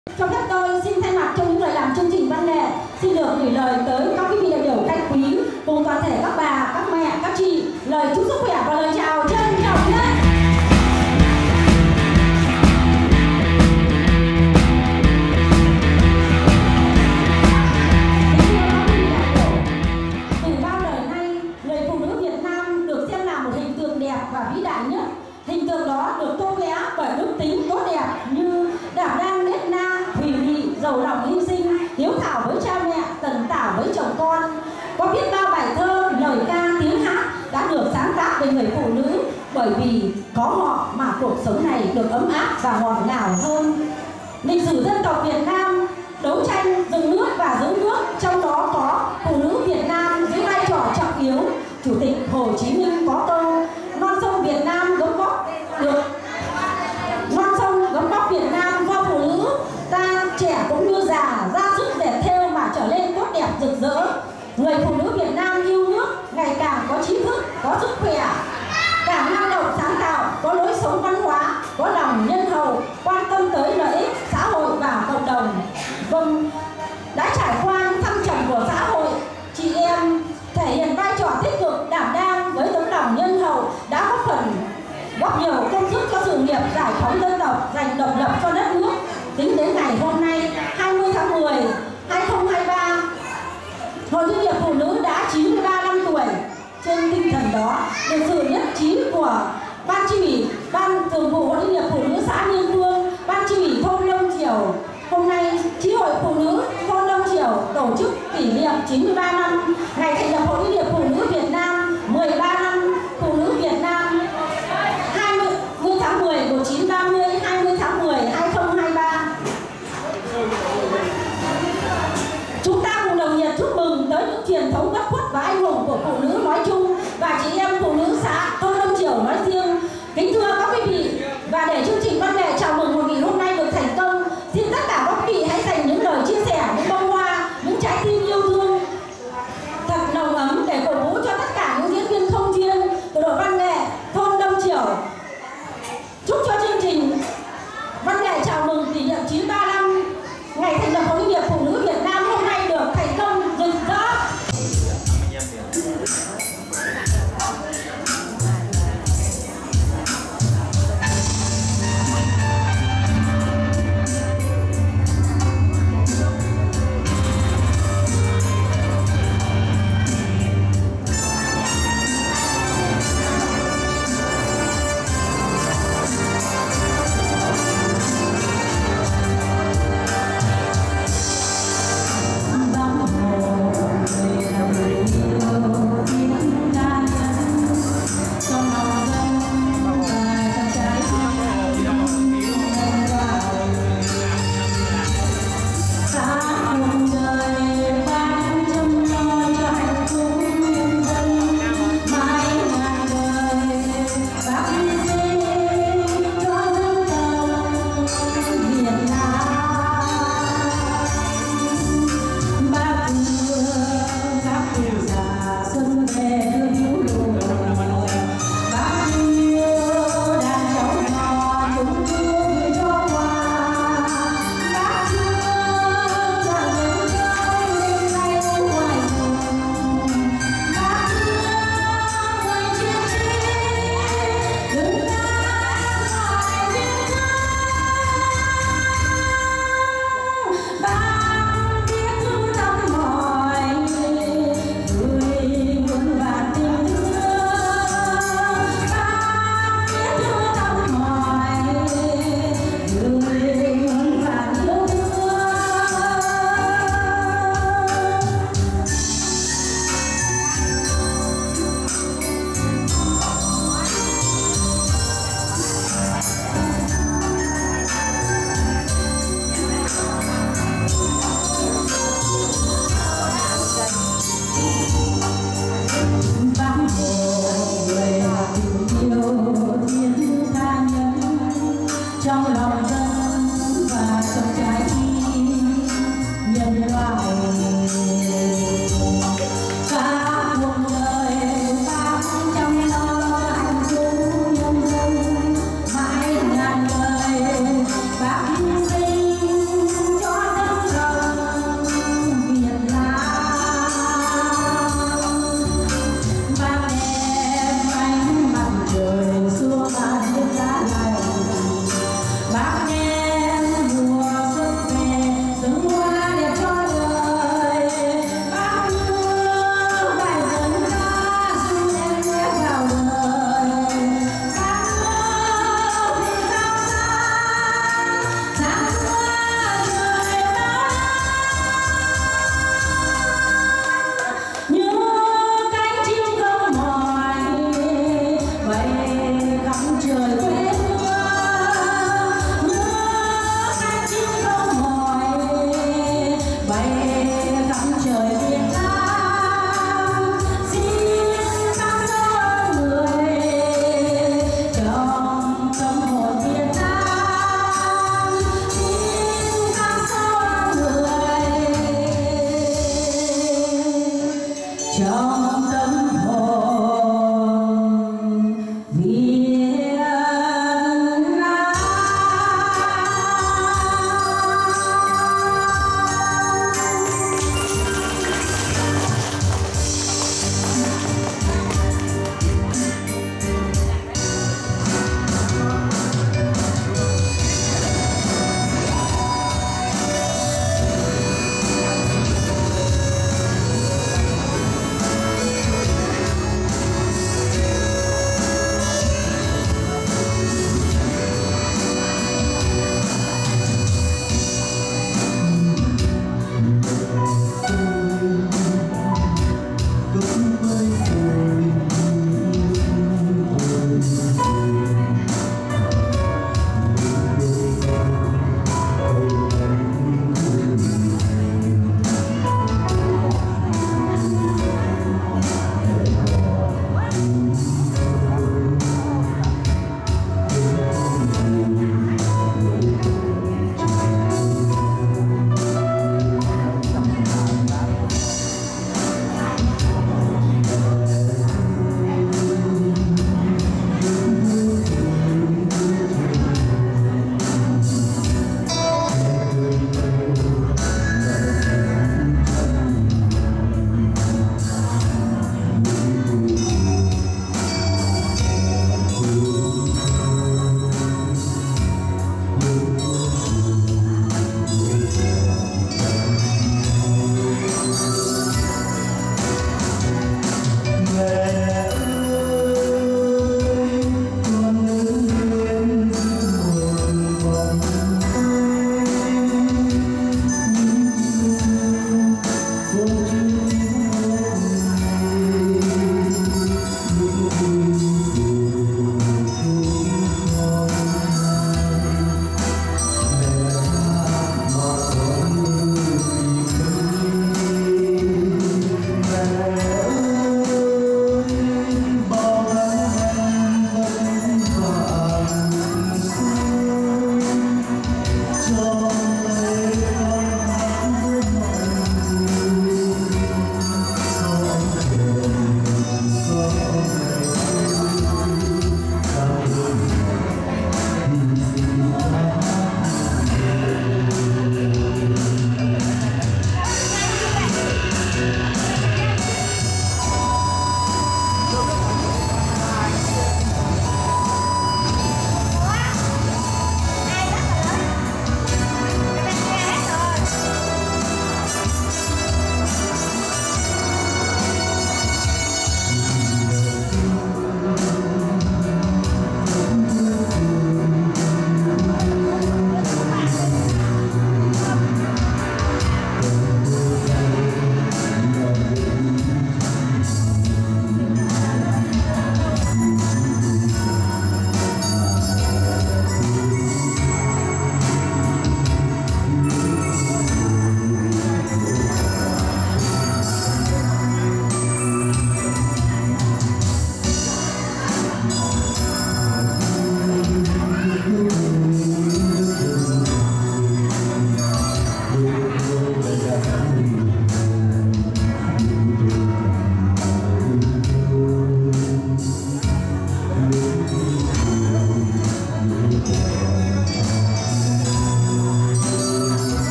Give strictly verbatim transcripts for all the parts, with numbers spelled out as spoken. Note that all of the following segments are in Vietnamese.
Cho phép tôi xin thay mặt cho những người làm chương trình văn nghệ xin được gửi lời tới các quý vị đại biểu khách quý cùng toàn thể các bà, các mẹ, các chị lời chúc sức khỏe và lời chào trân trọng nhất. Từ bao đời nay, người phụ nữ Việt Nam được xem là một hình tượng đẹp và vĩ đại nhất. Hình tượng đó được tô vẽ bởi đức tính tốt đẹp như đảm đang nết na, thùy mị, giàu lòng hy sinh, hiếu thảo với cha mẹ, tần tảo với chồng con. Có biết bao bài thơ, lời ca, tiếng hát đã được sáng tác về người phụ nữ, bởi vì có họ mà cuộc sống này được ấm áp và ngọt ngào hơn. Lịch sử dân tộc Việt Nam đấu tranh dựng nước và giữ nước, trong đó có phụ nữ Việt Nam giữ vai trò trọng yếu. Chủ tịch Hồ Chí Minh có câu non sông Việt Nam gấm vóc được non sông gấm vóc Việt Nam do phụ nữ ta trẻ cũng như già ra sức dệt thêu mà trở lên tốt đẹp rực rỡ. Người phụ nữ Việt Nam yêu nước ngày càng có trí thức, có sức khỏe, càng năng động sáng tạo, có lối sống văn hóa, có lòng nhân hậu, quan tâm tới lợi ích xã hội và cộng đồng. Vâng, đã trải qua những thăng trầm của xã hội, chị em thể hiện vai trò tích cực đảm đang với tấm lòng nhân hậu, đã góp phần góp nhiều công sức cho sự nghiệp giải phóng dân tộc, giành độc lập cho đất nước. Tính đến ngày hôm nay hai mươi tháng mười năm hai nghìn không trăm hai mươi ba, Hội Liên hiệp Phụ nữ đã chín mươi ba năm tuổi. Trên tinh thần đó, được sự nhất trí của Ban Chi ủy, Ban Thường vụ Hội Liên hiệp Phụ nữ xã Liên Phương, Ban Chi ủy thôn Đông Triều, hôm nay Chi hội Phụ nữ thôn Đông Triều tổ chức kỷ niệm chín mươi ba năm ngày thành lập Hội Liên hiệp Phụ nữ Việt Nam, mười ba năm Phụ nữ Việt Nam, hai mươi tháng mười một nghìn chín trăm ba mươi, hai mươi tháng mười năm hai nghìn không trăm hai mươi ba. Chúng ta cùng đồng nhiệt chúc mừng tới những truyền thống bất khuất và anh hùng của phụ nữ nói chung và chị em phụ nữ xã thôn Đông Triều nói riêng. Kính thưa các quý vị, và để chương trình văn nghệ chào mừng hội nghị hôm nay được thành công, xin tất cả các quý vị hãy dành những lời chia sẻ, những bông hoa, những trái tim yêu thương thật nồng ấm để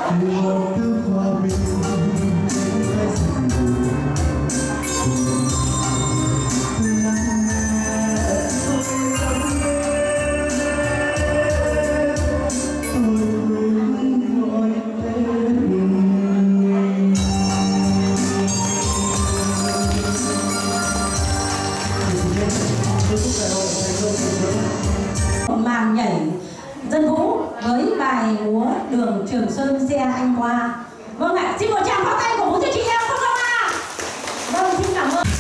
Màn nhảy dân vũ với bài múa Đường Trường Sơn xe anh qua. Vâng ạ, xin một tràng pháo tay cổ vũ cho chị em không không ạ? Vâng, xin cảm ơn.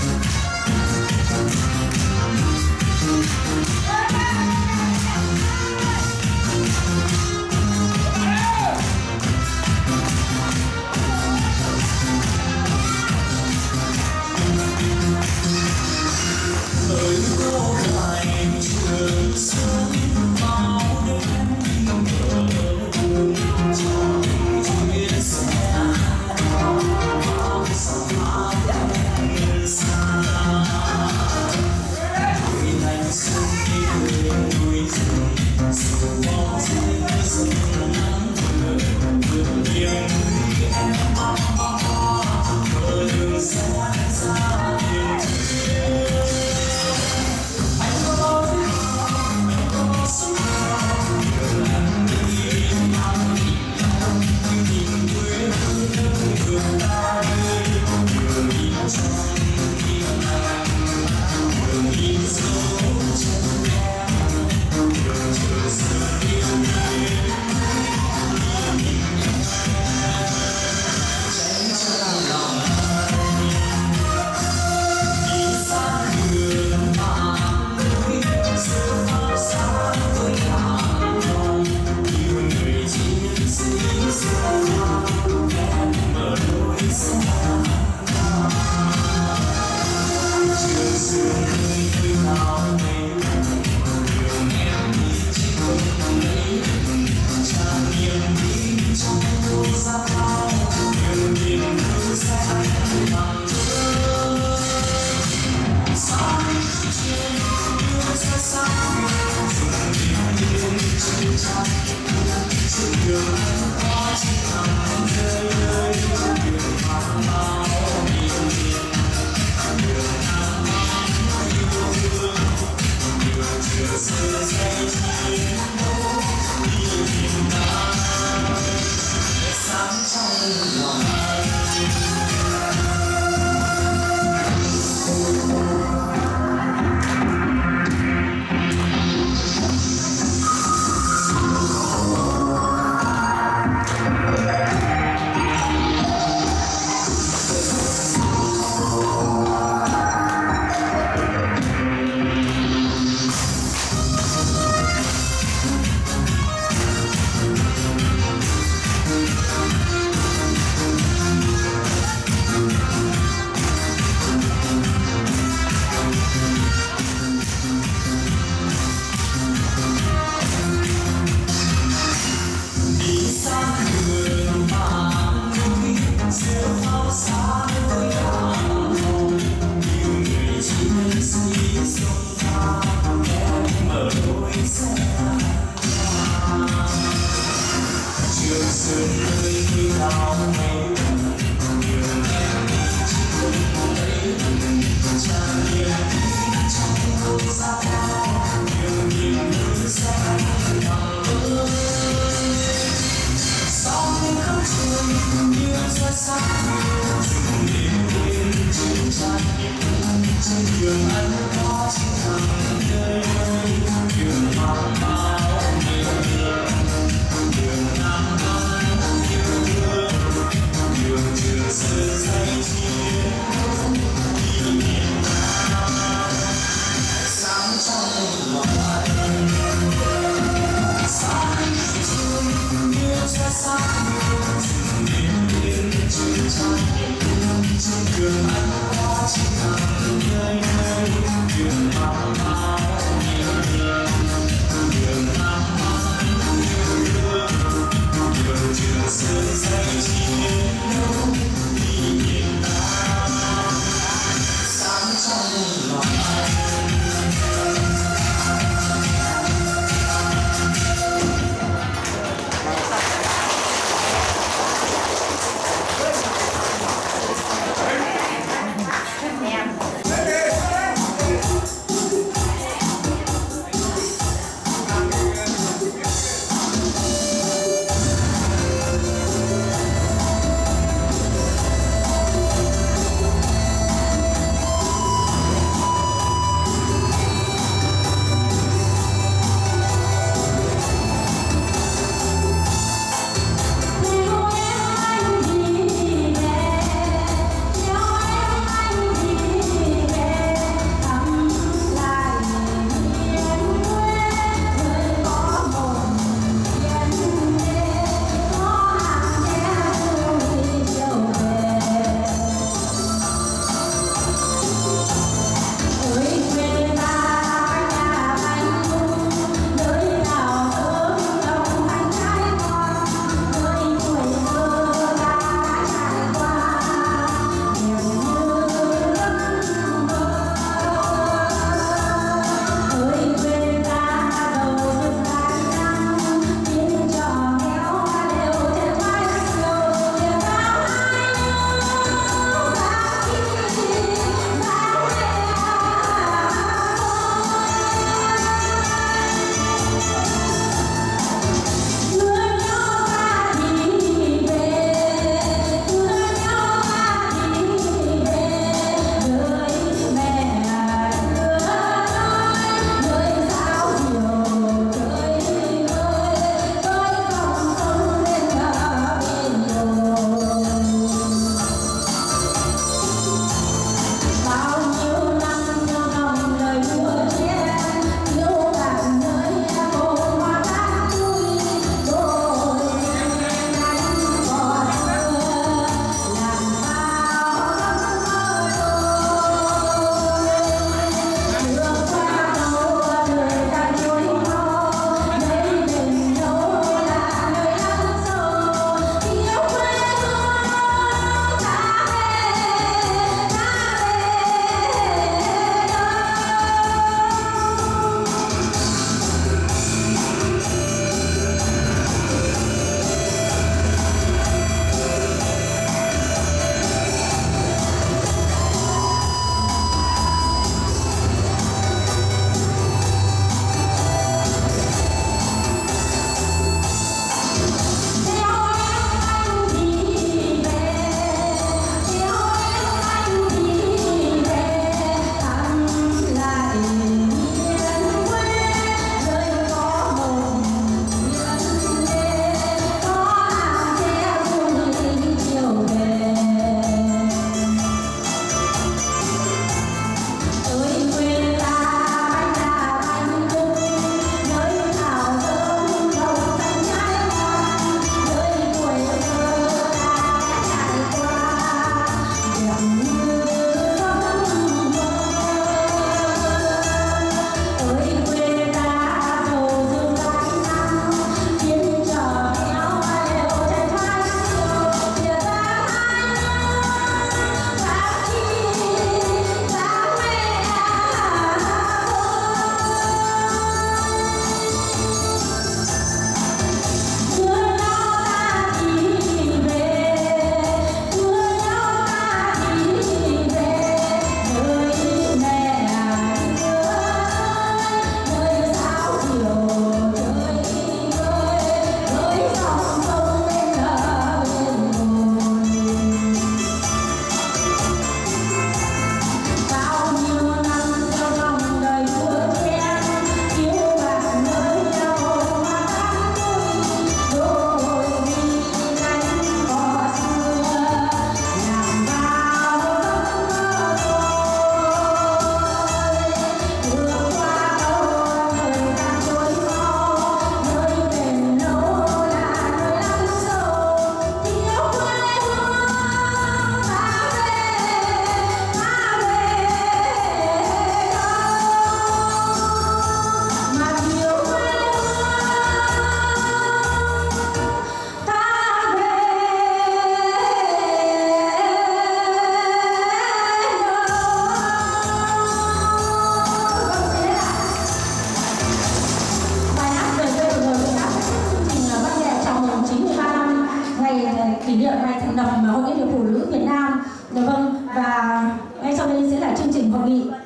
kỷ niệm ngày thành lập Hội Liên hiệp Phụ nữ Việt Nam. Dạ vâng, và ngay sau đây sẽ là chương trình hội nghị.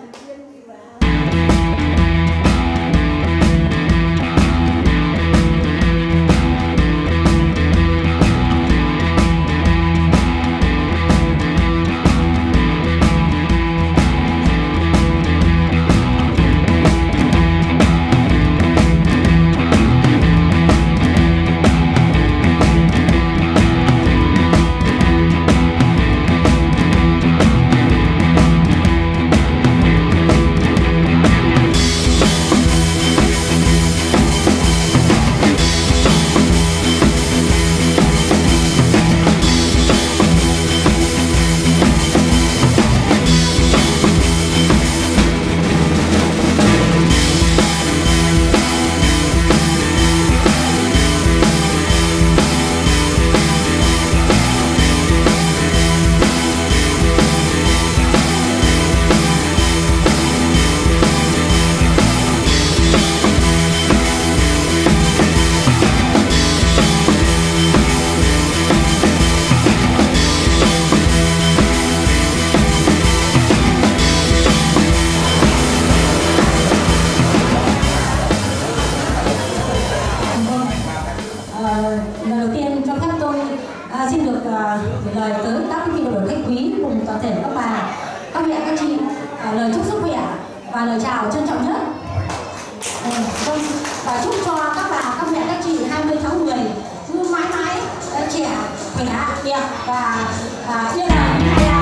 Lần đầu tiên cho phép tôi à, xin được à, gửi lời tới các quý vị và khách quý cùng toàn thể các bà, các mẹ, các chị à, lời chúc sức khỏe và lời chào trân trọng nhất. À, vâng, và chúc cho các bà, các mẹ, các chị hai mươi tháng mười luôn mãi mãi à, trẻ, khỏe, đẹp và à, yên lòng hài hòa.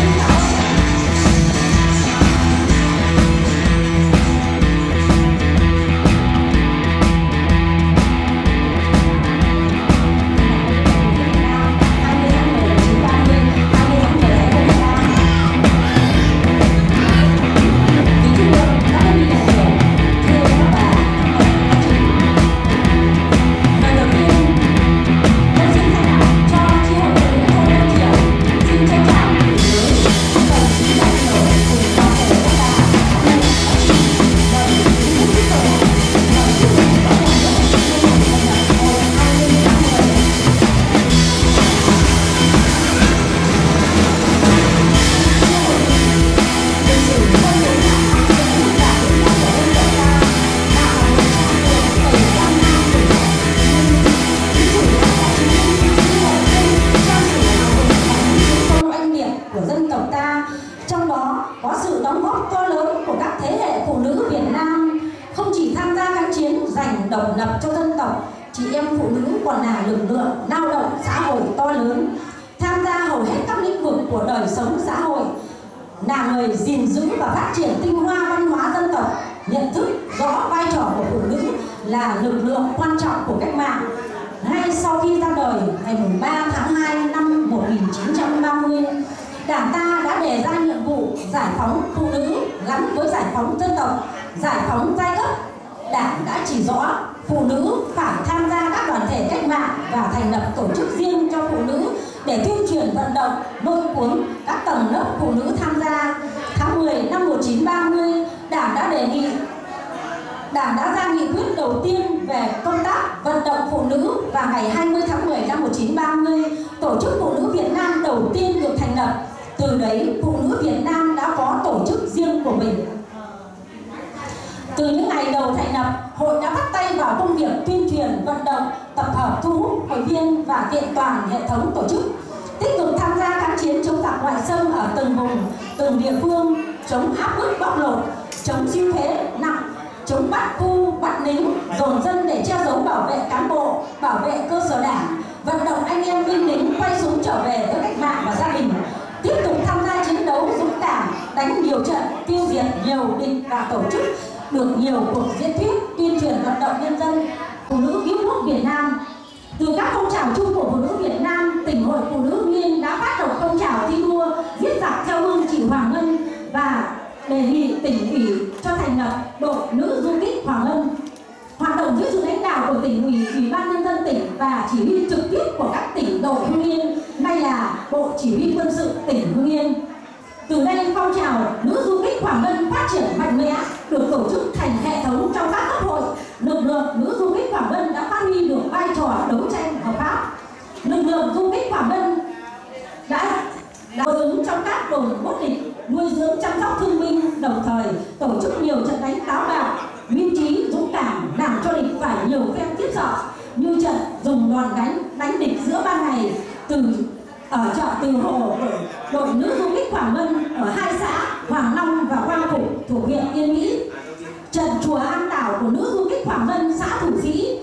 Trong đó có sự đóng góp to lớn của các thế hệ phụ nữ Việt Nam, không chỉ tham gia kháng chiến giành độc lập cho dân tộc, chị em phụ nữ còn là lực lượng lao động xã hội to lớn, tham gia hầu hết các lĩnh vực của đời sống xã hội, là người gìn giữ và phát triển tinh hoa văn hóa dân tộc, nhận thức rõ vai trò của phụ nữ là lực lượng quan trọng của cách mạng. Ngay sau khi ra đời ngày ba tháng hai năm một nghìn chín trăm ba mươi, Đảng ta đã đề ra nhiệm vụ giải phóng phụ nữ gắn với giải phóng dân tộc, giải phóng giai cấp. Đảng đã chỉ rõ phụ nữ phải tham gia các đoàn thể cách mạng và thành lập tổ chức riêng cho phụ nữ để tuyên truyền vận động, lôi cuốn các tầng lớp phụ nữ tham gia. Tháng mười năm một nghìn chín trăm ba mươi, Đảng đã đề nghị Đảng đã ra nghị quyết đầu tiên về công tác vận động phụ nữ và ngày hai mươi tháng mười năm một nghìn chín trăm ba mươi, Tổ chức Phụ nữ Việt Nam đầu tiên được thành lập. Từ đấy, phụ nữ Việt Nam đã có tổ chức riêng của mình. Từ những ngày đầu thành lập, hội đã bắt tay vào công việc tuyên truyền, vận động, tập hợp, thu hút hội viên và kiện toàn hệ thống tổ chức, tích cực tham gia kháng chiến chống giặc ngoại xâm ở từng vùng, từng địa phương, chống áp bức bóc lột, chống siêu thế nặng, chống bắt cu, bắt lính, dồn dân để che giấu bảo vệ cán bộ, bảo vệ cơ sở đảng, vận động anh em binh lính quay súng trở về với cách mạng và gia đình, tiếp tục tham gia chiến đấu dũng cảm, đánh nhiều trận, tiêu diệt nhiều địch và tổ chức được nhiều cuộc diễn thuyết tuyên truyền vận động nhân dân. Phụ nữ cứu quốc Việt Nam. Từ các phong trào chung của phụ nữ Việt Nam, tỉnh hội phụ nữ Hưng Yên đã phát động phong trào thi đua giết giặc theo hương chị Hoàng Ngân và đề nghị tỉnh ủy cho thành lập đội nữ du kích Hoàng Ngân, hoạt động dưới sự lãnh đạo của tỉnh ủy, ủy ban nhân dân tỉnh và chỉ huy trực tiếp của các tỉnh đội Hưng Yên, nay là Bộ Chỉ huy Quân sự tỉnh Hưng Yên. Từ đây, phong trào nữ du kích Hoàng Ngân phát triển mạnh mẽ, được tổ chức thành hệ thống trong các cấp hội. Lực lượng nữ du kích Hoàng Ngân đã phát huy được vai trò đấu tranh hợp pháp. Lực lượng du kích Quảng Vân đã đã ứng trong các đồn bốt địch, nuôi dưỡng chăm sóc thương binh, đồng thời tổ chức nhiều trận đánh táo bạo, mưu trí dũng cảm, làm cho địch phải nhiều phen tiếc sợ, như trận dùng đòn đánh đánh địch giữa ban ngày từ ở chợ Từ Hồ, đội nữ du kích Quảng Vân ở hai xã Hoàng Long và Quang Phục thuộc huyện Yên Mỹ, trận chùa An Tảo của nữ du kích Quảng Vân xã Thủ Sĩ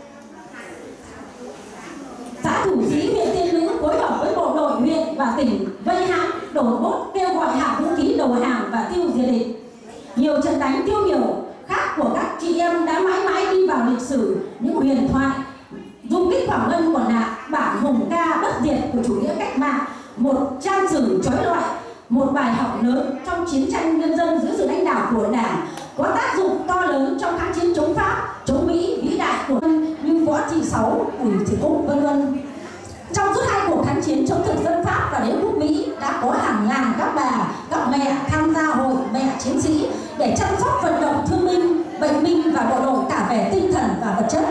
xã Thủ Sĩ huyện Tiên Lữ phối hợp với bộ đội huyện và tỉnh vây hãm, đổ bốt kêu gọi hạ vũ khí đầu hàng và tiêu diệt địch. Nhiều trận đánh tiêu biểu khác của các chị em đã mãi mãi đi vào lịch sử những huyền thoại. Du kích Quảng Vân còn là bản hùng ca bất diệt của chủ nghĩa cách mạng, một trang sử chói lọi, một bài học lớn trong chiến tranh nhân dân dưới sự lãnh đạo của Đảng, có tác dụng to lớn trong kháng chiến chống Pháp, chống Mỹ vĩ đại của như Võ Thị Sáu, Bùi Thị Cúc, vân vân. Trong suốt hai cuộc kháng chiến chống thực dân Pháp và đế quốc Mỹ đã có hàng ngàn các bà, các mẹ tham gia hội mẹ chiến sĩ để chăm sóc vận động thương binh, bệnh binh và bộ đội cả về tinh thần và vật chất.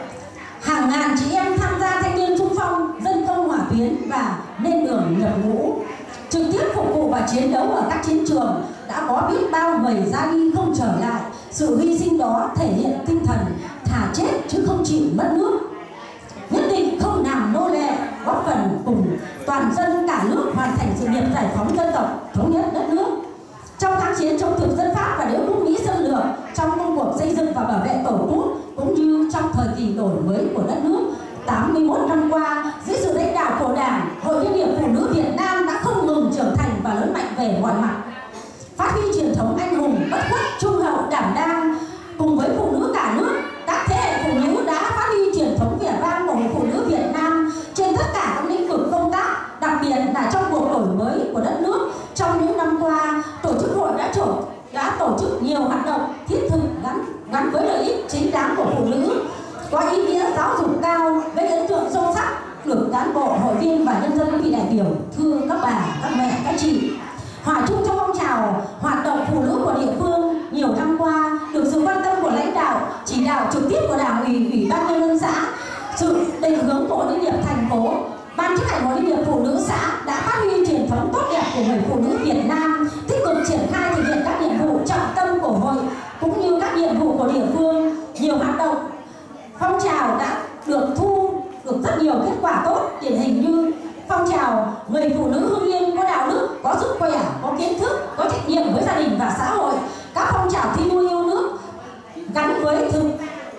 Hàng ngàn chị em tham gia thanh niên xung phong, dân công hỏa tuyến và lên đường nhập ngũ, trực tiếp phục vụ và chiến đấu ở các chiến trường. Đã có biết bao người ra đi không trở lại. Sự hy sinh đó thể hiện tinh thần thà chết chứ không chịu mất nước, nhất định không làm nô lệ, góp phần cùng toàn dân cả nước hoàn thành sự nghiệp giải phóng dân tộc, thống nhất đất nước. Trong kháng chiến chống thực dân Pháp và đế quốc Mỹ xâm lược, trong công cuộc xây dựng và bảo vệ Tổ quốc, cũng như trong thời kỳ đổi mới của đất nước, tám mươi mốt năm qua, dưới sự lãnh đạo của Đảng, Hội Liên hiệp Phụ nữ Việt Nam đã không ngừng trưởng thành và lớn mạnh về mọi mặt, phát huy truyền thống anh hùng, bất khuất, trung hậu, đảm đang. Cùng với phụ nữ cả nước, các thế hệ phụ nữ đã phát huy truyền thống vẻ vang của phụ nữ Việt Nam trên tất cả các lĩnh vực công tác, đặc biệt là trong cuộc đổi mới của đất nước. Trong những năm qua, tổ chức hội đã trổ đã tổ chức nhiều hoạt động thiết thực gắn gắn với lợi ích chính đáng của phụ nữ, có ý nghĩa giáo dục cao, gây ấn tượng sâu sắc, được cán bộ, hội viên và nhân dân vị đại biểu thưa các bà, các mẹ, các chị hòa chung trong phong trào hoạt động phụ nữ của địa phương. Nhiều năm qua, được sự quan tâm của lãnh đạo, chỉ đạo trực tiếp của Đảng ủy, Ủy ban nhân dân xã, sự định hướng của Hội Liên hiệp thành phố, Ban chấp hành Hội Liên hiệp Phụ nữ xã đã phát huy truyền thống tốt đẹp của người phụ nữ Việt Nam, tích cực triển khai thực hiện các nhiệm vụ trọng tâm của hội cũng như các nhiệm vụ của địa phương. Nhiều hoạt động phong trào đã được thu được rất nhiều kết quả tốt, điển hình như phong trào người phụ nữ Hưng Yên có đạo đức, có sức khỏe, có kiến thức, có trách nhiệm với gia đình và xã hội. Các phong trào thi đua yêu nước gắn với thực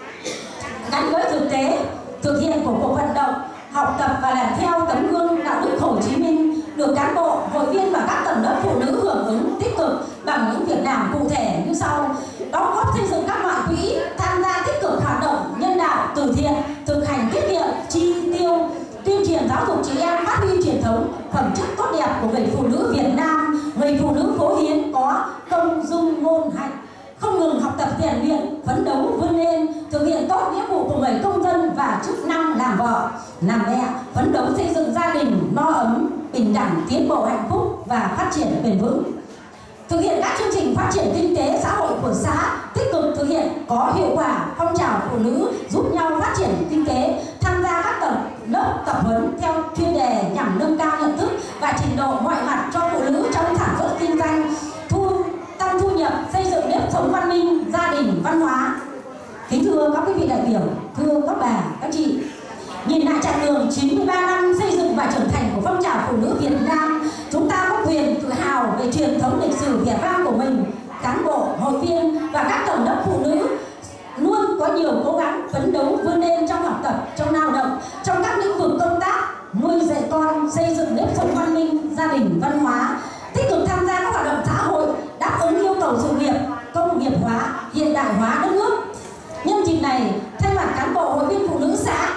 gắn với thực tế thực hiện của cuộc vận động học tập và làm theo tấm gương đạo đức Hồ Chí Minh được cán bộ, hội viên và các tầng lớp phụ nữ hưởng ứng tích cực bằng những việc làm cụ thể như sau: đóng góp xây dựng các loại quỹ, tham gia tích cực hoạt động nhân đạo từ thiện, thực hành tiết kiệm chi tiêu, tuyên truyền giáo dục chị em phát huy truyền thống phẩm chất tốt đẹp của người phụ nữ Việt Nam. Người phụ nữ Phố Hiến có công dung ngôn hạnh, không ngừng học tập rèn luyện, phấn đấu vươn lên, thực hiện tốt nghĩa vụ của người công dân và chức năng làm vợ, làm mẹ, phấn đấu xây dựng gia đình no ấm, bình đẳng, tiến bộ, hạnh phúc và phát triển bền vững. Thực hiện các chương trình phát triển kinh tế xã hội của xã, tích cực thực hiện có hiệu quả phong trào phụ nữ giúp nhau phát triển kinh tế, tham gia các tầng lớp tập huấn theo chuyên đề nhằm nâng cao nhận thức và trình độ mọi mặt cho phụ nữ trong sản xuất kinh doanh, thu tăng thu nhập, xây dựng nếp sống văn minh, gia đình, văn hóa. Kính thưa các quý vị đại biểu, thưa các bà, các chị, nhìn lại chặng đường chín mươi ba năm xây dựng và trưởng thành của phong trào phụ nữ Việt Nam, chúng ta có quyền tự hào về truyền thống lịch sử vẻ vang của mình. Cán bộ, hội viên và các tầng lớp phụ nữ luôn có nhiều cố gắng phấn đấu vươn lên trong học tập, trong lao động, trong các lĩnh vực công tác, nuôi dạy con, xây dựng nếp sống văn minh, gia đình, văn hóa, tích cực tham gia các hoạt động xã hội đáp ứng yêu cầu sự nghiệp công nghiệp hóa, hiện đại hóa đất nước. Nhân dịp này, thay mặt cán bộ, hội viên phụ nữ xã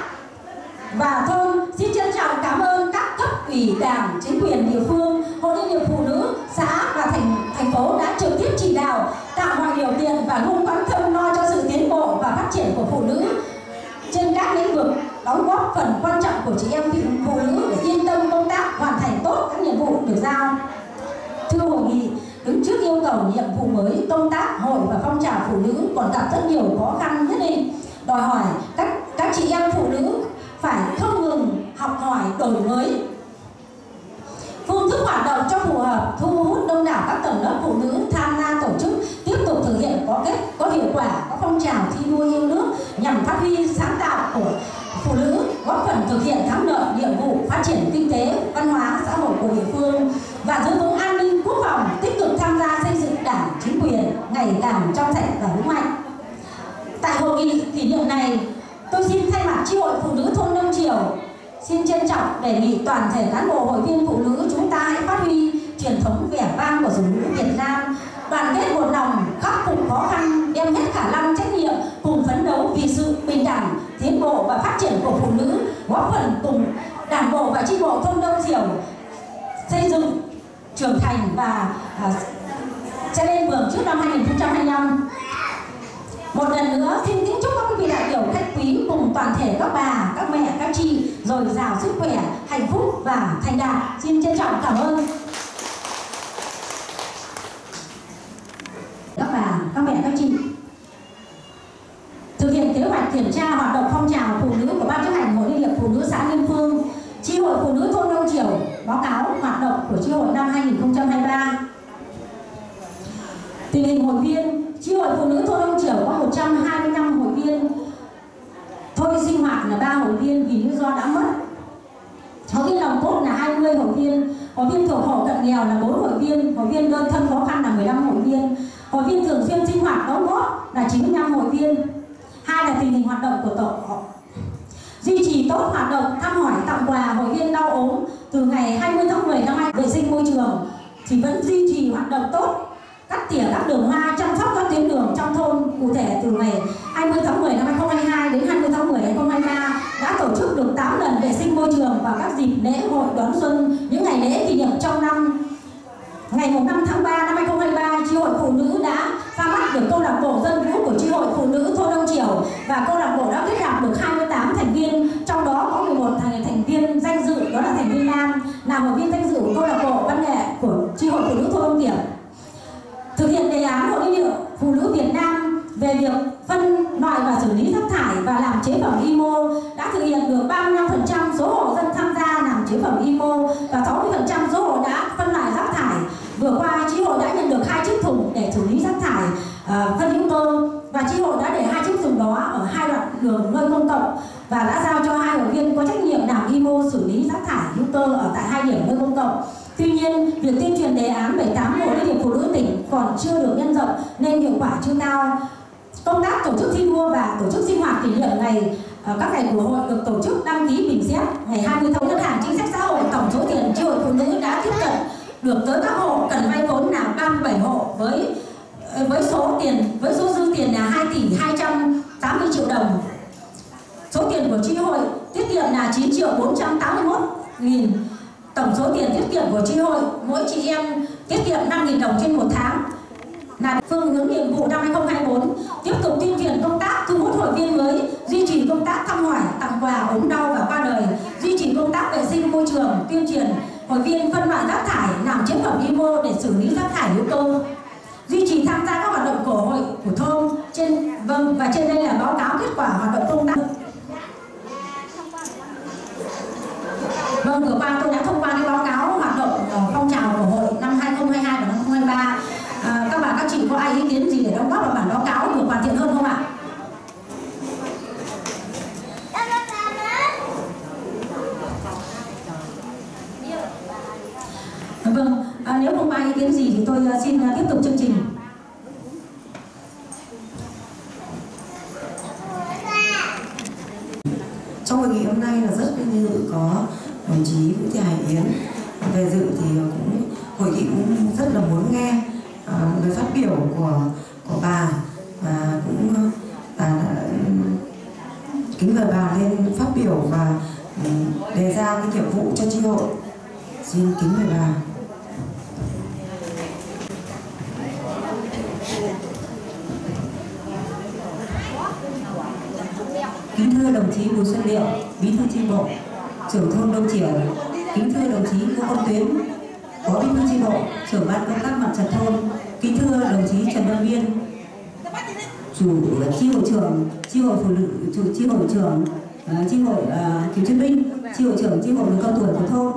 và thôn, xin trân trọng cảm ơn các cấp ủy Đảng, chính quyền địa phương, Hội Liên hiệp Phụ nữ xã và thành thành phố đã trực tiếp chỉ đạo, tạo mọi điều kiện và luôn quan tâm lo cho sự tiến bộ và phát triển của phụ nữ trên các lĩnh vực, đóng góp phần quan trọng của chị em phụ nữ để yên tâm công tác, hoàn thành tốt các nhiệm vụ được giao. Thưa hội nghị, đứng trước yêu cầu nhiệm vụ mới, công tác hội và phong trào phụ nữ còn gặp rất nhiều khó khăn nhất định, đòi hỏi các các chị em phụ nữ phải không ngừng học học hỏi, đổi mới phương thức hoạt động cho phù hợp, thu hút đông đảo các tầng lớp phụ nữ tham gia tổ chức, tiếp tục thực hiện có kết có hiệu quả các phong trào thi đua yêu nước nhằm phát huy sáng tạo của phụ nữ, góp phần thực hiện thắng lợi nhiệm vụ phát triển kinh tế, văn hóa, xã hội của địa phương và giữ vững an ninh quốc phòng, tích cực tham gia xây dựng đảng, chính quyền ngày càng trong sạch và vững mạnh. Tại hội nghị kỷ niệm này, tôi xin thay mặt chi hội phụ nữ thôn Đông Triều xin trân trọng đề nghị toàn thể cán bộ hội viên phụ nữ chúng ta hãy phát huy truyền thống vẻ vang của phụ nữ Việt Nam, đoàn kết một lòng, khắc phục khó khăn, đem hết khả năng trách nhiệm cùng phấn đấu vì sự bình đẳng, tiến bộ và phát triển của phụ nữ, góp phần cùng đảng bộ và chi bộ thôn Đông Triều xây dựng, trưởng thành và uh, sẽ lên đường trước năm hai nghìn không trăm hai mươi lăm. Một lần nữa xin kính chúc các vị đại biểu khách quý cùng toàn thể các bà, các mẹ, các chị dồi dào sức khỏe, hạnh phúc và thành đạt. Xin trân trọng cảm ơn các bà, các mẹ, các chị. Thực hiện kế hoạch kiểm tra hoạt động phong trào phụ nữ của Ban chấp hành Hội Liên hiệp Phụ nữ xã Liên Phương, chi hội phụ nữ thôn Đông Triều báo cáo hoạt động của chi hội năm hai nghìn không trăm hai mươi ba. Tình hình hội viên, chi hội phụ nữ thôn Đông Triều có một trăm hai mươi lăm hội viên. Thôi sinh hoạt là ba hội viên vì lý do đã mất. Hội viên lòng cốt là hai mươi hội viên, hội viên thuộc hộ cận nghèo là bốn hội viên, hội viên đơn thân khó khăn là mười lăm hội viên, hội viên thường xuyên sinh hoạt đóng góp là chín mươi lăm hội viên. Hai là tình hình hoạt động của tổ duy trì tốt hoạt động thăm hỏi tặng quà hội viên đau ốm từ ngày hai mươi tháng mười năm hai vệ sinh môi trường thì vẫn duy trì hoạt động tốt, cắt tỉa các đường hoa, chăm sóc các tuyến đường trong thôn. Cụ thể từ ngày hai mươi tháng mười năm hai nghìn không trăm hai mươi hai đến hai mươi tháng mười năm hai nghìn không trăm hai mươi ba đã tổ chức được tám lần vệ sinh môi trường vào các dịp lễ hội đón xuân, những ngày lễ kỷ niệm trong năm. Ngày năm tháng ba năm hai nghìn không trăm hai mươi ba, chi hội phụ nữ đã ra mắt được câu lạc bộ dân vũ của chi hội phụ nữ thôn Đông Triều và câu lạc bộ đã kết nạp được hai mươi tám thành viên, trong đó có mười một thành, thành viên danh dự, đó là thành viên nam, là hội viên danh dự của câu lạc bộ văn nghệ của chi hội phụ nữ thôn Đông Triều. Thực hiện đề án Hội Liên hiệp Phụ nữ Việt Nam về việc phân loại và xử lý rác thải và làm chế phẩm i em o đã thực hiện được ba mươi lăm phần trăm số hộ dân tham gia làm chế phẩm i em o và sáu mươi phần trăm số hộ đã phân loại rác thải. Vừa qua, chi hội đã nhận được hai chiếc thùng để xử lý rác thải uh, phân hữu cơ và chi hội đã để hai chiếc thùng đó ở hai đoạn đường nơi công cộng và đã giao cho hai hội viên có trách nhiệm làm i em o xử lý rác thải hữu cơ ở tại hai điểm nơi công cộng. Tuy nhiên, việc tuyên truyền đề án bảy mươi tám Hội Liên hiệp Phụ nữ tỉnh còn chưa được nhân rộng nên hiệu quả chưa cao. Công tác tổ chức thi đua và tổ chức sinh hoạt kỷ niệm ngày các ngày của hội được tổ chức đăng ký bình xét ngày hai mươi tháng ngân hàng chính sách xã hội, tổng số tiền chi hội phụ nữ đã tiếp cận được tới các hộ cần vay vốn là ba mươi bảy hộ với với số tiền với số dư tiền là hai tỷ hai trăm tám mươi triệu đồng. Số tiền của chi hội tiết kiệm là chín triệu bốn trăm tám mươi mốt nghìn. Tổng số tiền tiết kiệm của chi hội mỗi chị em tiết kiệm năm nghìn đồng trên một tháng. Là phương hướng nhiệm vụ năm hai nghìn không trăm hai mươi tư tiếp tục tuyên truyền công tác thu hút hội viên mới, duy trì công tác thăm hỏi, tặng quà ốm đau và qua đời, duy trì công tác vệ sinh môi trường, tuyên truyền hội viên phân loại rác thải, làm chế phẩm i em o để xử lý rác thải hữu cơ, duy trì tham gia các hoạt động của hội của thôn. Trên vâng và trên đây là báo cáo kết quả hoạt động công tác. Vâng, vừa qua tôi đã thông qua cái báo cáo hoạt động phong trào của hội năm hai nghìn không trăm hai mươi hai và năm hai nghìn không trăm hai mươi ba. À, các bà các chị có ai ý kiến gì để đóng góp vào bản báo cáo được hoàn thiện hơn không ạ? Vâng, à, nếu không có ai ý kiến gì thì tôi xin tiếp tục chương trình. Trong hội nghị hôm nay là rất vinh dự có đồng chí Vũ Thị Hải Yến về dự, thì cũng hội nghị cũng rất là muốn nghe uh, lời phát biểu của của bà, và cũng uh, kính mời bà lên phát biểu và um, đề ra cái nhiệm vụ cho chi hội. Xin kính mời bà. Kính thưa đồng chí Bùi Xuân Liệu, Bí thư chi bộ, trưởng thôn Đông Triều. Kính thưa đồng chí Ngô Công Tuyến, Phó Bí thư chi bộ, trưởng ban công tác mặt trận thôn. Kính thưa đồng chí Trần Văn Viên, chủ chi hội trưởng, chi hội phụ nữ, chủ chi hội trưởng, chi hội uh, cựu chiến binh. chi hội trưởng chi hội người cao tuổi của thôn.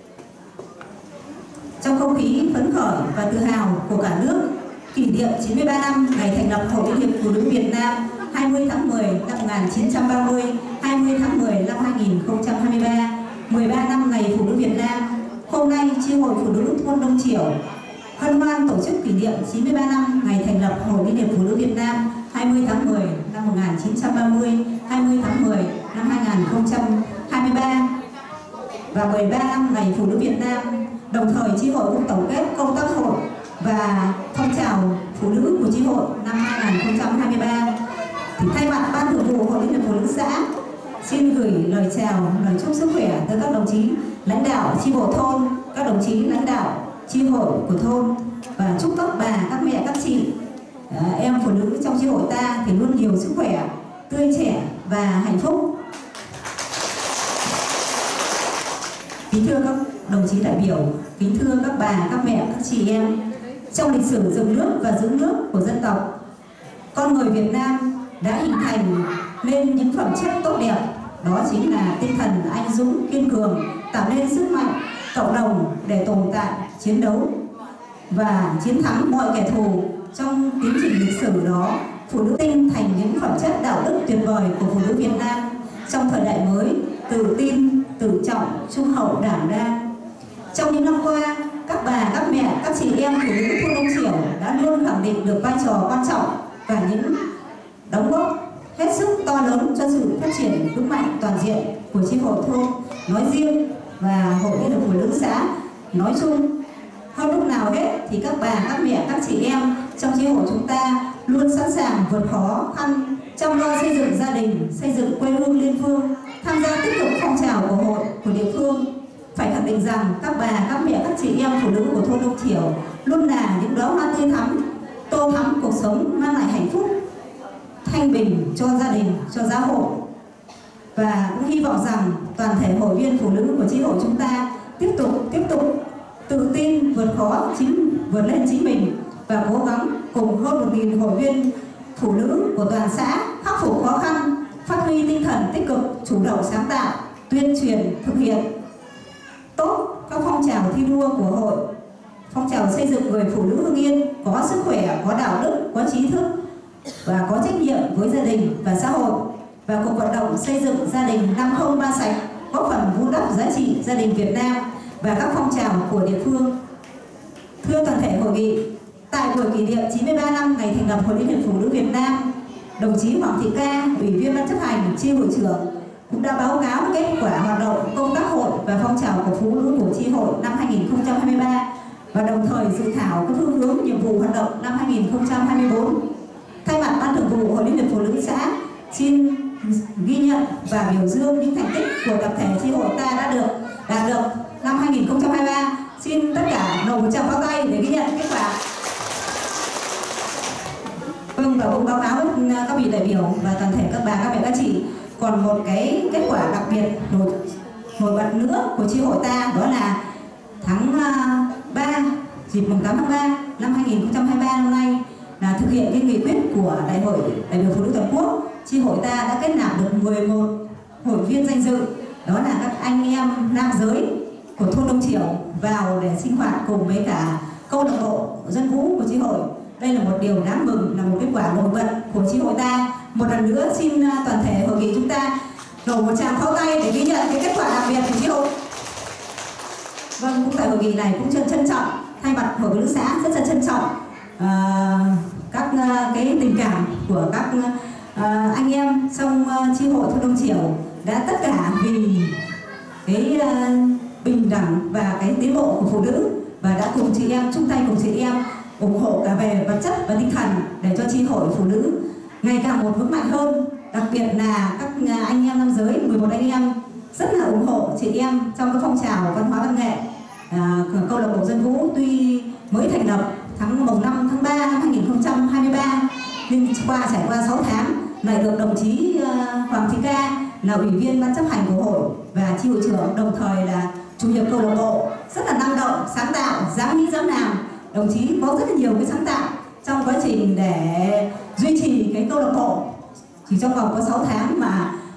Trong không khí phấn khởi và tự hào của cả nước, kỷ niệm chín mươi ba năm ngày thành lập Hội Liên hiệp Phụ nữ Việt Nam hai mươi tháng mười năm một nghìn chín trăm ba mươi, hai mươi tháng mười năm hai nghìn không trăm hai mươi ba, mười ba năm ngày Phụ nữ Việt Nam. Hôm nay, chi hội Phụ nữ thôn Đông Triểu hân hoan tổ chức kỷ niệm chín mươi ba năm ngày thành lập Hội Liên hiệp Phụ nữ Việt Nam hai mươi tháng mười năm một nghìn chín trăm ba mươi, hai mươi tháng mười năm hai nghìn không trăm hai mươi ba và mười ba năm ngày Phụ nữ Việt Nam. Đồng thời, chi hội cũng tổng kết công tác hội và phong trào phụ nữ của chi hội năm hai nghìn không trăm hai mươi ba. Thì thay mặt Ban Thường vụ Hội Liên hiệp Phụ nữ xã xin gửi lời chào, lời chúc sức khỏe tới các đồng chí lãnh đạo chi bộ thôn, các đồng chí lãnh đạo chi hội của thôn và chúc các bà, các mẹ, các chị, à, em phụ nữ trong chi hội ta thì luôn nhiều sức khỏe, tươi trẻ và hạnh phúc. Kính thưa các đồng chí đại biểu, kính thưa các bà, các mẹ, các chị em, trong lịch sử dựng nước và giữ nước của dân tộc, con người Việt Nam đã hình thành nên những phẩm chất tốt đẹp, đó chính là tinh thần anh dũng, kiên cường, tạo nên sức mạnh cộng đồng để tồn tại, chiến đấu và chiến thắng mọi kẻ thù. Trong tiến trình lịch sử đó, phụ nữ tinh thành những phẩm chất đạo đức tuyệt vời của phụ nữ Việt Nam trong thời đại mới, tự tin, tự trọng, trung hậu, đảm đang. Trong những năm qua, các bà, các mẹ, các chị em phụ nữ thôn Đông Triểu đã luôn khẳng định được vai trò quan trọng và những đóng góp hết sức to lớn cho sự phát triển vững mạnh toàn diện của chi hội thôn nói riêng và Hội Liên hiệp Phụ nữ xã nói chung. Hơn lúc nào hết thì các bà, các mẹ, các chị em trong chi hội chúng ta luôn sẵn sàng vượt khó khăn, chăm lo xây dựng gia đình, xây dựng quê hương liên phương, tham gia tích cực phong trào của hội, của địa phương. Phải khẳng định rằng các bà, các mẹ, các chị em phụ nữ của thôn Đông Triểu luôn là những đóa hoa tươi thắm, tô thắm cuộc sống, mang lại hạnh phúc, thanh bình cho gia đình, cho xã hội. Và cũng hy vọng rằng toàn thể hội viên phụ nữ của chi hội chúng ta tiếp tục tiếp tục tự tin vượt khó chính vượt lên chính mình và cố gắng cùng hơn một nghìn hội viên phụ nữ của toàn xã khắc phục khó khăn, phát huy tinh thần tích cực, chủ động sáng tạo, tuyên truyền thực hiện tốt các phong trào thi đua của hội, phong trào xây dựng người phụ nữ Hưng Yên có sức khỏe, có đạo đức, có trí thức và có trách nhiệm với gia đình và xã hội, và cuộc vận động xây dựng gia đình năm không ba sạch, góp phần vun đắp giá trị gia đình Việt Nam và các phong trào của địa phương. Thưa toàn thể hội nghị, tại buổi kỷ niệm chín mươi ba năm ngày thành lập Hội Liên hiệp Phụ nữ Việt Nam, đồng chí Hoàng Thị Ca, Ủy viên Ban chấp hành, chi hội trưởng cũng đã báo cáo kết quả hoạt động công tác hội và phong trào của phụ nữ của chi hội năm hai nghìn không trăm hai mươi ba và đồng thời dự thảo các phương hướng nhiệm vụ hoạt động năm hai nghìn không trăm hai mươi tư. Thay mặt Ban Thường vụ Hội Liên hiệp Phụ nữ xã xin ghi nhận và biểu dương những thành tích của tập thể chi hội ta đã được đạt được năm hai nghìn không trăm hai mươi ba. Xin tất cả nổ một tràng pháo tay để ghi nhận kết quả. Vâng, và cũng báo cáo với các vị đại biểu và toàn thể các bà, các mẹ, các chị còn một cái kết quả đặc biệt nổi nổi bật nữa của chi hội ta, đó là tháng ba, dịp mùng tám tháng ba năm hai nghìn không trăm hai mươi ba năm nay là thực hiện cái nghị quyết của Đại hội đại biểu phụ nữ toàn quốc. Chi hội ta đã kết nạp được mười một hội viên danh dự, đó là các anh em nam giới của thôn Đông Triểu vào để sinh hoạt cùng với cả câu lạc bộ dân vũ của chi hội. Đây là một điều đáng mừng, là một kết quả nổi bật của chi hội ta. Một lần nữa xin toàn thể hội nghị chúng ta nổ một tràng pháo tay để ghi nhận cái kết quả đặc biệt của chi hội. Vâng, cũng tại hội nghị này cũng trân trân trọng thay mặt hội phụ nữ xã rất là trân trọng uh, các uh, cái tình cảm của các uh, anh em trong uh, chi hội thôn Đông Triểu đã tất cả vì cái uh, bình đẳng và cái tiến bộ của phụ nữ, và đã cùng chị em chung tay cùng chị em ủng hộ cả về vật chất và tinh thần để cho chi hội phụ nữ ngày càng một vững mạnh hơn. Đặc biệt là các anh em nam giới, mười một anh em rất là ủng hộ chị em trong cái phong trào văn hóa văn nghệ. À, câu lạc bộ dân vũ tuy mới thành lập tháng mùng năm tháng ba năm hai nghìn không trăm hai mươi ba, nhưng qua trải qua sáu tháng lại được đồng chí uh, Hoàng Thị Ca là ủy viên ban chấp hành của hội và chi hội trưởng, đồng thời là chủ nhiệm câu lạc bộ, rất là năng động, sáng tạo, dám nghĩ dám làm. Đồng chí có rất là nhiều cái sáng tạo trong quá trình để duy trì cái câu lạc bộ. Chỉ trong vòng có sáu tháng mà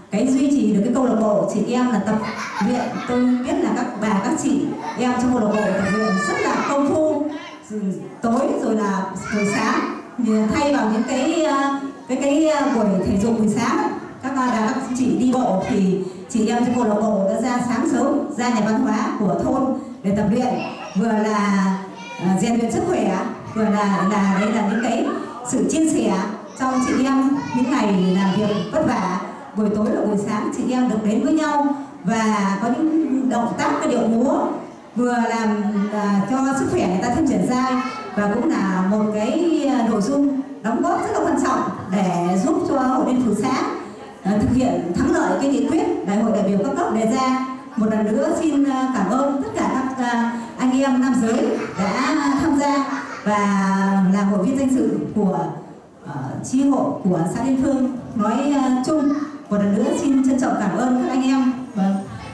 cái duy trì được cái câu lạc bộ chị em là tập luyện. Tôi biết là các bà các chị em trong câu lạc bộ tập luyện rất là công phu, tối rồi là buổi sáng thì thay vào những cái cái cái buổi thể dục buổi sáng ấy, các bà các chị đi bộ thì chị em trong câu lạc bộ đã ra sáng sớm ra nhà văn hóa của thôn để tập luyện, vừa là uh, rèn luyện sức khỏe, vừa là là đấy là những cái sự chia sẻ trong chị em những ngày làm việc vất vả. Buổi tối và buổi sáng chị em được đến với nhau và có những động tác cái điệu múa vừa làm uh, cho sức khỏe người ta thêm dẻo dai, và cũng là một cái nội dung đóng góp rất là quan trọng để giúp cho Hội Liên Phù Xã uh, thực hiện thắng lợi cái nghị quyết Đại hội đại biểu các cấp đề ra. Một lần nữa xin cảm ơn tất cả các uh, anh em nam giới đã tham gia và là hội viên danh dự của uh, chi hội của xã Liên Phương nói uh, chung. Một lần nữa xin trân trọng cảm ơn các anh em. Vâng.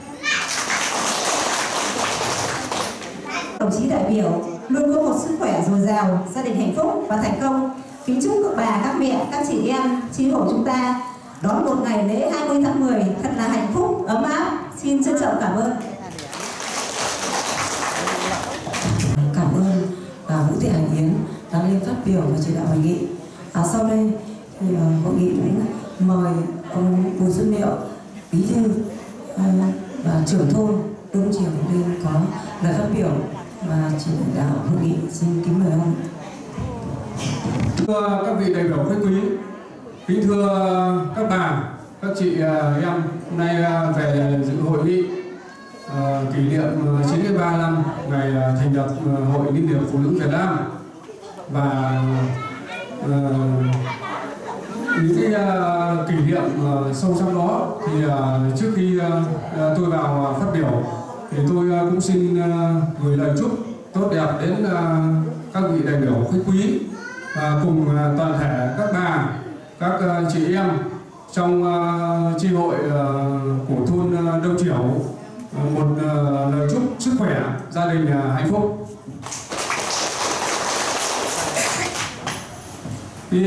Đồng chí đại biểu luôn có một sức khỏe dồi dào, gia đình hạnh phúc và thành công. Kính chúc các bà, các mẹ, các chị em chi hội chúng ta đón một ngày lễ hai mươi tháng mười thật là hạnh phúc, ấm áp. Xin trân trọng cảm ơn. Cảm ơn bà Vũ Thị Hải Yến đã lên phát biểu và chỉ đạo hội nghị. À, sau đây thì uh, hội nghị cũng mời ông Bùi Xuân Liệu, bí thư uh, và trưởng thôn Đông Triều lên có lời phát biểu và chỉ đạo hội nghị. Xin kính mời ông. Thưa các vị đại biểu khách quý, kính thưa các bà, các chị em, hôm nay về dự hội nghị uh, kỷ niệm chín mươi ba năm ngày thành lập Hội Liên hiệp Phụ nữ Việt Nam. Và uh, những cái uh, kỷ niệm uh, sâu sắc đó thì uh, trước khi uh, tôi vào phát biểu thì tôi uh, cũng xin uh, gửi lời chúc tốt đẹp đến uh, các vị đại biểu khách quý và cùng uh, toàn thể các bà, các uh, chị em trong uh, chi hội uh, của thôn uh, Đông Triểu uh, một uh, lời chúc sức khỏe, gia đình uh, hạnh phúc. Thì uh,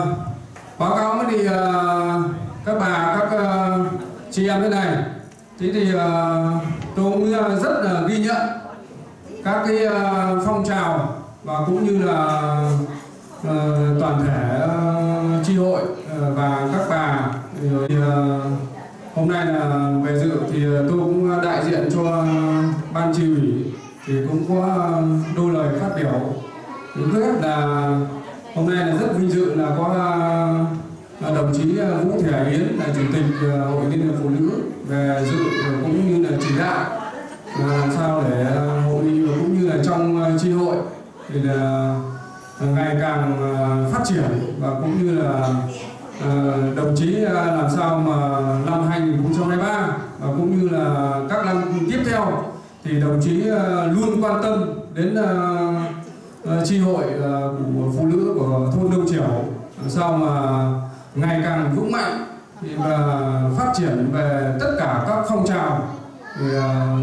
báo cáo mới thì uh, các bà, các uh, chị em thế này, thế thì uh, tôi cũng rất là ghi nhận các cái uh, phong trào và cũng như là uh, toàn thể uh, chi hội uh, và các bà. Rồi uh, hôm nay là về dự thì tôi cũng đại diện cho ban chi ủy thì cũng có đôi lời phát biểu. Thứ nhất là hôm nay là rất vinh dự là có uh, đồng chí Vũ Thị Hải Yến là chủ tịch uh, Hội Liên hiệp Phụ nữ về dự cũng như là chỉ đạo làm sao để uh, hội nghị cũng như là trong uh, chi hội thì là uh, ngày càng uh, phát triển và cũng như là uh, đồng chí uh, làm sao mà năm hai nghìn không trăm hai mươi ba và cũng như là các năm tiếp theo thì đồng chí uh, luôn quan tâm đến uh, uh, chi hội uh, của phụ nữ của thôn Đông Triểu làm sao mà ngày càng vững mạnh và phát triển về tất cả các phong trào thì uh,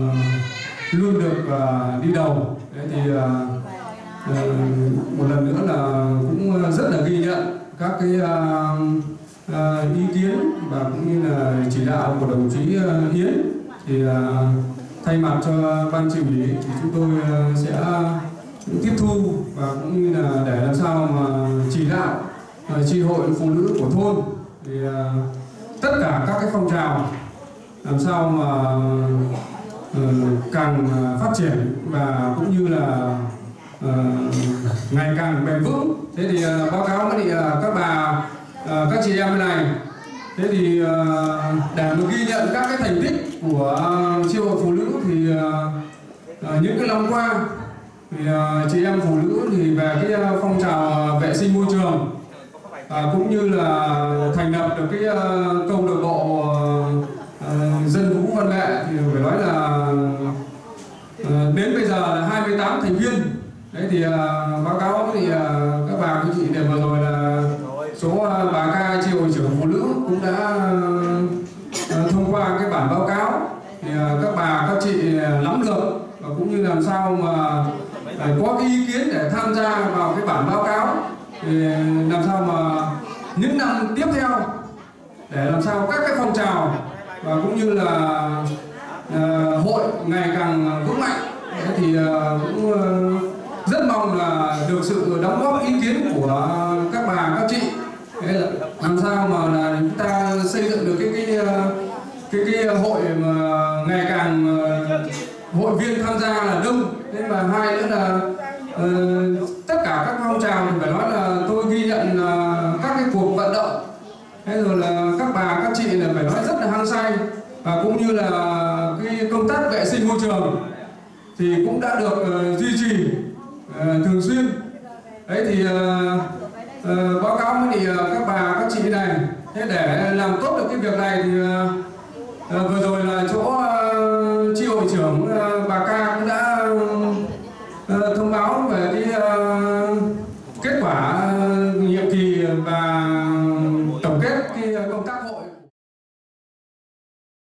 luôn được uh, đi đầu. Đấy thì uh, uh, một lần nữa là cũng rất là ghi nhận các cái uh, uh, ý kiến và cũng như là chỉ đạo của đồng chí uh, Hiến. Thì uh, thay mặt cho ban chỉ ủy thì chúng tôi uh, sẽ uh, tiếp thu và cũng như là để làm sao mà chỉ đạo uh, chi hội phụ nữ của thôn thì uh, tất cả các cái phong trào làm sao mà uh, càng phát triển và cũng như là uh, ngày càng bền vững. Thế thì uh, báo cáo với uh, các bà, uh, các chị em bên này. Thế thì uh, để mà ghi nhận các cái thành tích của uh, chi hội phụ nữ thì uh, uh, những cái năm qua thì uh, chị em phụ nữ thì về cái uh, phong trào vệ sinh môi trường À, cũng như là thành lập được cái uh, câu lạc bộ uh, uh, dân vũ văn nghệ thì phải nói là uh, đến bây giờ là hai mươi tám thành viên. Đấy thì uh, báo cáo thì uh, các bà các chị để vừa rồi là số uh, bà ca chi hội trưởng phụ nữ cũng đã uh, thông qua cái bản báo cáo thì uh, các bà các chị nắm được và cũng như làm sao mà uh, có cái ý kiến để tham gia vào cái bản báo cáo thì làm sao mà những năm tiếp theo để làm sao các cái phong trào và cũng như là uh, hội ngày càng vững mạnh. Thế thì uh, cũng uh, rất mong là được sự đóng góp ý kiến của các bà các chị. Thế là làm sao mà là chúng ta xây dựng được cái cái cái cái hội mà ngày càng uh, hội viên tham gia là đông. Thế mà hai nữa là uh, tất cả các phong trào thì phải nói là tôi ghi nhận uh, các cái cuộc vận động. Thế rồi là các bà các chị là phải nói rất là hăng say, và cũng như là cái công tác vệ sinh môi trường thì cũng đã được uh, duy trì uh, thường xuyên. Đấy thì uh, uh, báo cáo với thì, uh, các bà các chị này, thế để làm tốt được cái việc này thì uh, uh, vừa rồi là chỗ uh, chi hội trưởng uh, bà Ca cũng đã uh, thông báo về cái uh, kết quả uh, nhiệm kỳ và